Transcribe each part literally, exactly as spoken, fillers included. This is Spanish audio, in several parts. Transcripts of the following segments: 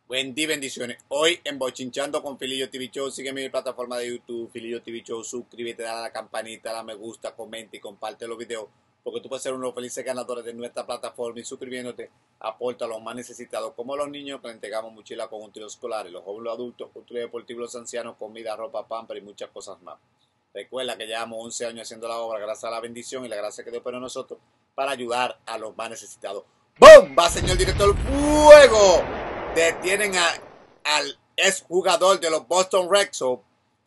Buen día, bendiciones. Hoy en Bochinchando con Filillo T V Show, sígueme en mi plataforma de YouTube, Filillo T V Show, suscríbete, dale a la campanita, dale a me gusta, comenta y comparte los videos, porque tú puedes ser uno de los felices ganadores de nuestra plataforma y suscribiéndote aporta a los más necesitados, como los niños que le entregamos mochila con útiles escolares, los jóvenes, los adultos, útiles deportivos, los ancianos, comida, ropa, pamper y muchas cosas más. Recuerda que llevamos once años haciendo la obra gracias a la bendición y la gracia que Dios pone en nosotros para ayudar a los más necesitados. ¡Bomba, señor director! ¡Fuego! Detienen a, al exjugador de los Boston Red Sox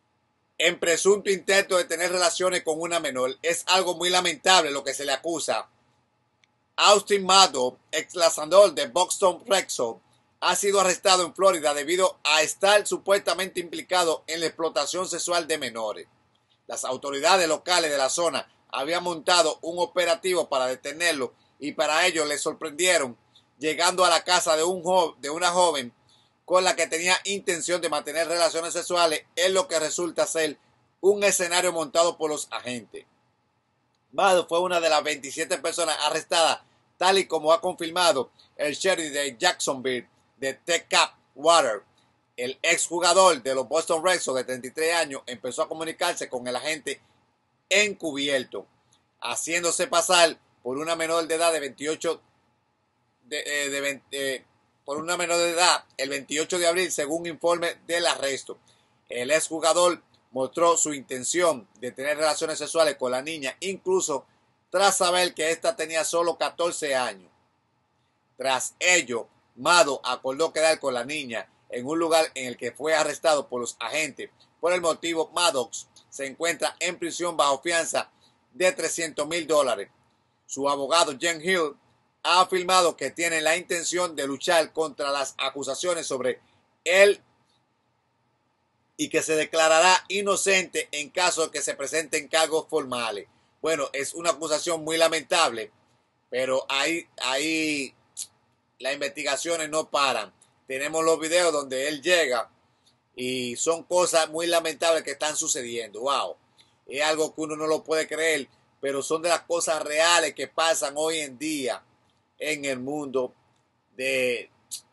en presunto intento de tener relaciones con una menor. Es algo muy lamentable lo que se le acusa. Austin Maddox, ex lanzador de Boston Red Sox, ha sido arrestado en Florida debido a estar supuestamente implicado en la explotación sexual de menores. Las autoridades locales de la zona habían montado un operativo para detenerlo y para ello le sorprendieron llegando a la casa de, un jo de una joven con la que tenía intención de mantener relaciones sexuales, en lo que resulta ser un escenario montado por los agentes. Maddox fue una de las veintisiete personas arrestadas, tal y como ha confirmado el sheriff de Jacksonville, de T. Cap Water. El exjugador de los Boston Red Sox de treinta y tres años empezó a comunicarse con el agente encubierto, haciéndose pasar por una menor de edad de veintiocho de, eh, de veinte, eh, por una menor de edad el veintiocho de abril, según informe del arresto. El exjugador mostró su intención de tener relaciones sexuales con la niña, incluso tras saber que ésta tenía solo catorce años. Tras ello, Maddox acordó quedar con la niña en un lugar en el que fue arrestado por los agentes. Por el motivo, Maddox se encuentra en prisión bajo fianza de trescientos mil dólares. Su abogado, Jen Hill, ha afirmado que tiene la intención de luchar contra las acusaciones sobre él y que se declarará inocente en caso de que se presenten cargos formales. Bueno, es una acusación muy lamentable, pero ahí, ahí las investigaciones no paran. Tenemos los videos donde él llega y son cosas muy lamentables que están sucediendo. Wow, es algo que uno no lo puede creer, pero son de las cosas reales que pasan hoy en día en el mundo de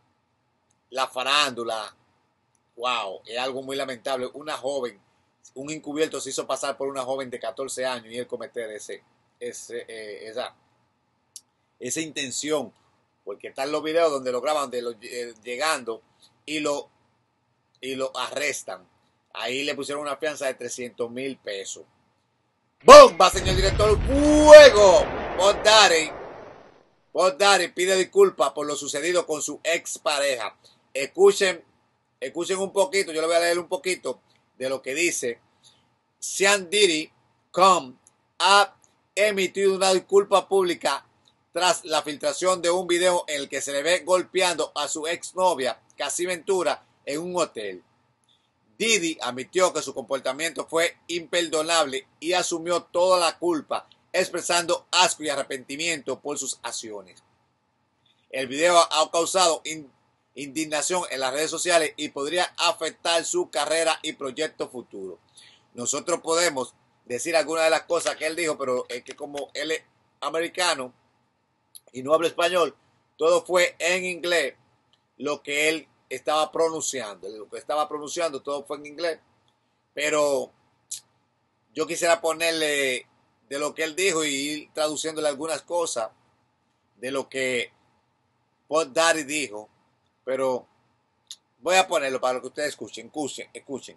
la farándula. Wow, es algo muy lamentable. Una joven, un encubierto se hizo pasar por una joven de catorce años y él cometer ese, ese, eh, esa, esa intención. Porque están los videos donde lo graban de lo, eh, llegando y lo, y lo arrestan. Ahí le pusieron una fianza de trescientos mil pesos. ¡Bomba, señor director! ¡Fuego! Bob Daddy, Bob Daddy pide disculpas por lo sucedido con su expareja. Escuchen, escuchen un poquito, yo le voy a leer un poquito de lo que dice. Sean Diddy punto com ha emitido una disculpa pública tras la filtración de un video en el que se le ve golpeando a su exnovia, Cassie Ventura, en un hotel. Diddy admitió que su comportamiento fue imperdonable y asumió toda la culpa, expresando asco y arrepentimiento por sus acciones. El video ha causado indignación en las redes sociales y podría afectar su carrera y proyectos futuros. Nosotros podemos decir algunas de las cosas que él dijo, pero es que como él es americano y no habla español, todo fue en inglés lo que él estaba pronunciando. Lo que estaba pronunciando todo fue en inglés. Pero yo quisiera ponerle de lo que él dijo y ir traduciéndole algunas cosas de lo que Bob Daddy dijo. Pero voy a ponerlo para que ustedes escuchen, escuchen, escuchen.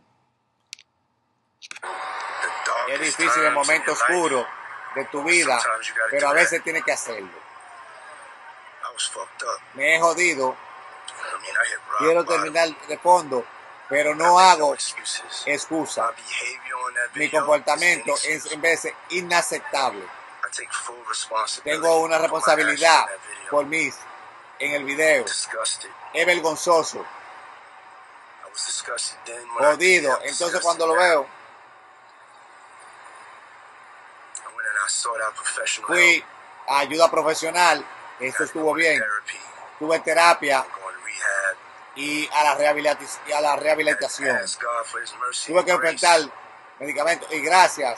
Es difícil el momento oscuro de tu vida, pero a veces tienes que hacerlo. Me he jodido. Quiero terminar de fondo, pero no hago excusa. Mi comportamiento es en veces inaceptable. Tengo una responsabilidad por mí en el video. Es vergonzoso. Jodido. Entonces cuando lo veo, fui a ayuda profesional. Eso estuvo bien. Tuve terapia y a la rehabilitación. Y a la rehabilitación. Tuve que enfrentar medicamentos y gracias.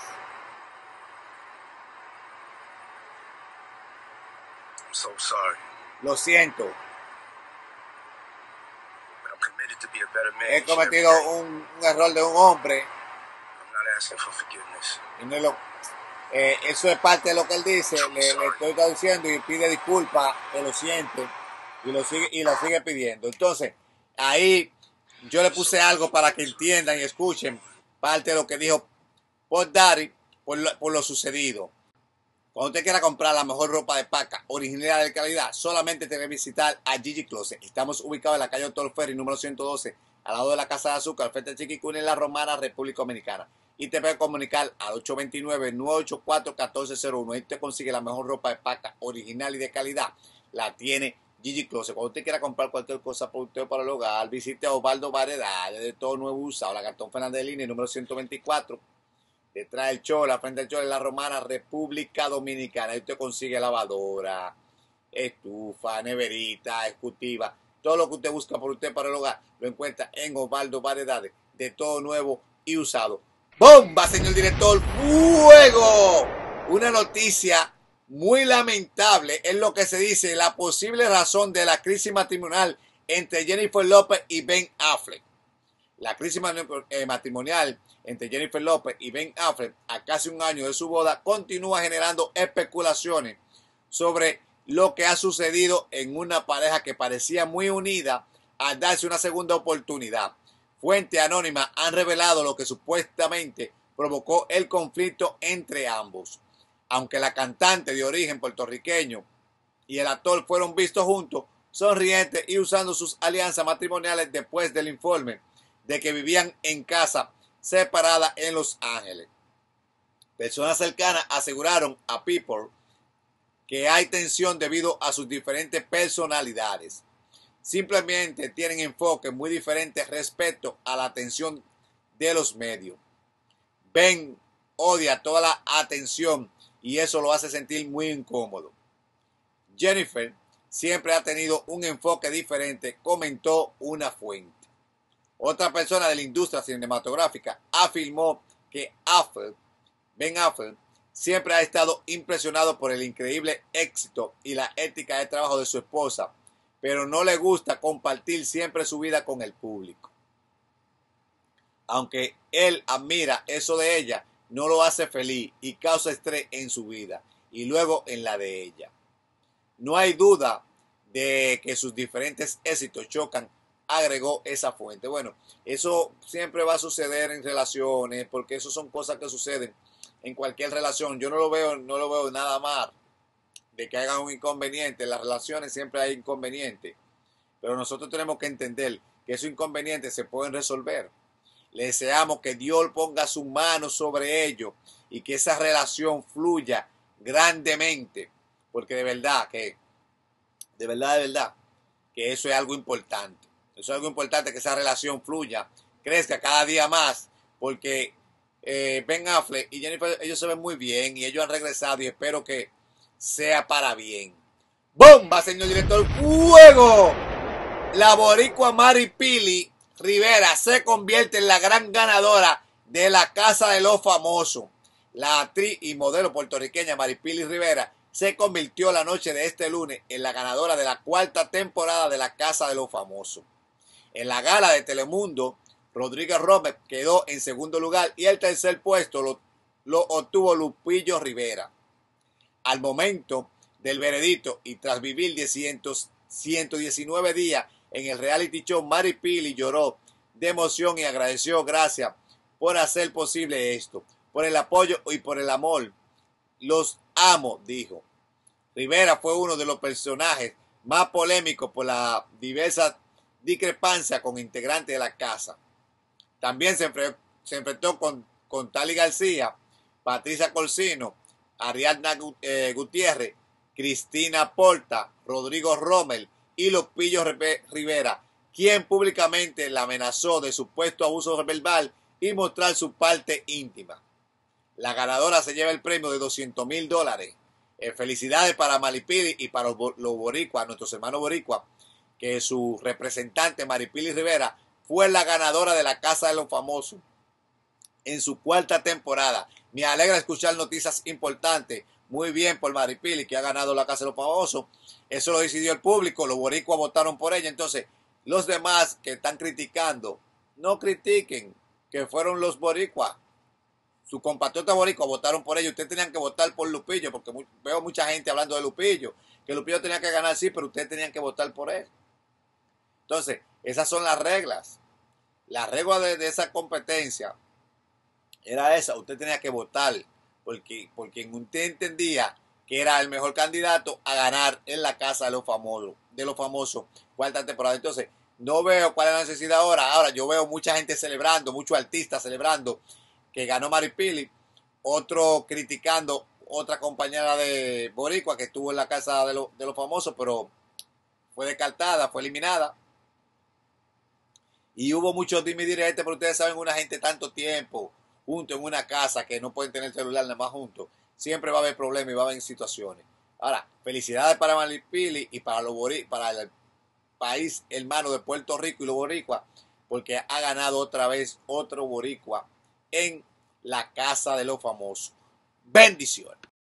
Lo siento. He cometido un, un error de un hombre. Y no lo, eh, eso es parte de lo que él dice. Le, le estoy traduciendo y pide disculpas, que lo siente y lo sigue y lo sigue pidiendo. Entonces, ahí yo le puse algo para que entiendan y escuchen parte de lo que dijo Puff Daddy por lo, por lo sucedido. Cuando usted quiera comprar la mejor ropa de paca, original de calidad, solamente tiene que visitar a Gigi Closet. Estamos ubicados en la calle Doctor Ferry, número ciento doce, al lado de la Casa de Azúcar, frente a Chiquicuna, en La Romana, República Dominicana. Y te puede comunicar al ocho dos nueve, nueve ocho cuatro, uno cuatro cero uno. Ahí te consigue la mejor ropa de paca, original y de calidad. La tiene Gigi Closet. Cuando usted quiera comprar cualquier cosa para usted o para el hogar, visite a Osvaldo Variedades, de todo nuevo usado, la Cartón Fernández de Línea, número ciento veinticuatro. Detrás del show, la frente del show, en La Romana, República Dominicana. Ahí usted consigue lavadora, estufa, neverita, ejecutiva. Todo lo que usted busca por usted para el hogar lo encuentra en Osvaldo Variedades, de todo nuevo y usado. ¡Bomba, señor director! ¡Fuego! Una noticia muy lamentable es lo que se dice la posible razón de la crisis matrimonial entre Jennifer López y Ben Affleck. La crisis matrimonial entre Jennifer López y Ben Affleck a casi un año de su boda continúa generando especulaciones sobre lo que ha sucedido en una pareja que parecía muy unida al darse una segunda oportunidad. Fuentes anónimas han revelado lo que supuestamente provocó el conflicto entre ambos. Aunque la cantante de origen puertorriqueño y el actor fueron vistos juntos, sonrientes y usando sus alianzas matrimoniales después del informe de que vivían en casa separada en Los Ángeles. Personas cercanas aseguraron a People que hay tensión debido a sus diferentes personalidades. Simplemente tienen enfoques muy diferentes respecto a la atención de los medios. Ben odia toda la atención y eso lo hace sentir muy incómodo. Jennifer siempre ha tenido un enfoque diferente, comentó una fuente. Otra persona de la industria cinematográfica afirmó que Affleck, Ben Affleck siempre ha estado impresionado por el increíble éxito y la ética de trabajo de su esposa, pero no le gusta compartir siempre su vida con el público. Aunque él admira eso de ella, no lo hace feliz y causa estrés en su vida y luego en la de ella. No hay duda de que sus diferentes éxitos chocan, agregó esa fuente. Bueno, eso siempre va a suceder en relaciones, porque eso son cosas que suceden en cualquier relación. Yo no lo veo, no lo veo nada mal de que hagan un inconveniente. En las relaciones siempre hay inconvenientes, pero nosotros tenemos que entender que esos inconvenientes se pueden resolver. Le deseamos que Dios ponga su mano sobre ellos y que esa relación fluya grandemente, porque de verdad que, de verdad, de verdad, que eso es algo importante. Eso es algo importante, que esa relación fluya, crezca cada día más, porque eh, Ben Affleck y Jennifer, ellos se ven muy bien y ellos han regresado y espero que sea para bien. ¡Bomba, señor director! ¡Fuego! La boricua Maripili Rivera se convierte en la gran ganadora de la Casa de los Famosos. La actriz y modelo puertorriqueña Maripili Rivera se convirtió la noche de este lunes en la ganadora de la cuarta temporada de la Casa de los Famosos. En la gala de Telemundo, Rodríguez Romer quedó en segundo lugar y el tercer puesto lo, lo obtuvo Lupillo Rivera. Al momento del veredicto y tras vivir ciento diecinueve días en el reality show, Maripili lloró de emoción y agradeció gracias por hacer posible esto, por el apoyo y por el amor. Los amo, dijo. Rivera fue uno de los personajes más polémicos por la diversa discrepancia con integrantes de la casa. También se, enfre se enfrentó con, con Tali García, Patricia Corsino, Ariadna eh, Gutiérrez, Cristina Porta, Rodrigo Rommel y Lupillo Rivera, quien públicamente la amenazó de supuesto abuso verbal y mostrar su parte íntima. La ganadora se lleva el premio de doscientos mil dólares. Eh, felicidades para Maripili y para los, los boricuas, nuestros hermanos boricuas, que su representante Maripili Rivera fue la ganadora de la Casa de los Famosos en su cuarta temporada. Me alegra escuchar noticias importantes. Muy bien por Maripili, que ha ganado la Casa de los Famosos. Eso lo decidió el público, los boricuas votaron por ella. Entonces, Los demás que están criticando, no critiquen, que fueron los boricuas. Sus compatriotas boricuas votaron por ellos. Ustedes tenían que votar por Lupillo, porque veo mucha gente hablando de Lupillo, que Lupillo tenía que ganar, sí, pero ustedes tenían que votar por él. Entonces, esas son las reglas. La regla de, de esa competencia era esa. Usted tenía que votar porque, porque usted entendía que era el mejor candidato a ganar en la casa de los famosos, de los famosos cuarta temporada. Entonces, no veo cuál es la necesidad ahora. Ahora, yo veo mucha gente celebrando, muchos artistas celebrando que ganó Maripili, otro criticando otra compañera de Boricua que estuvo en la casa de, lo, de los famosos, pero fue descartada, fue eliminada. Y hubo muchos dime y direte, pero ustedes saben, una gente tanto tiempo junto en una casa que no pueden tener celular nada más juntos, siempre va a haber problemas y va a haber situaciones. Ahora, felicidades para Maripili y para, los Bori, para el país hermano de Puerto Rico y los boricuas, porque ha ganado otra vez otro boricua en la casa de los famosos. Bendiciones.